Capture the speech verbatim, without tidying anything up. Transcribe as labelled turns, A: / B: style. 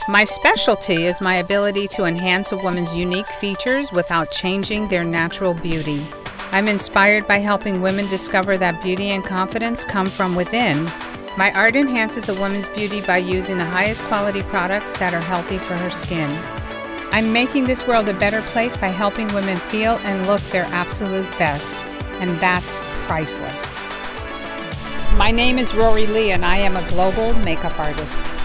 A: My specialty is my ability to enhance a woman's unique features without changing their natural beauty. I'm inspired by helping women discover that beauty and confidence come from within. My art enhances a woman's beauty by using the highest quality products that are healthy for her skin. I'm making this world a better place by helping women feel and look their absolute best, and that's priceless. My name is Rory Lee, and I am a global makeup artist.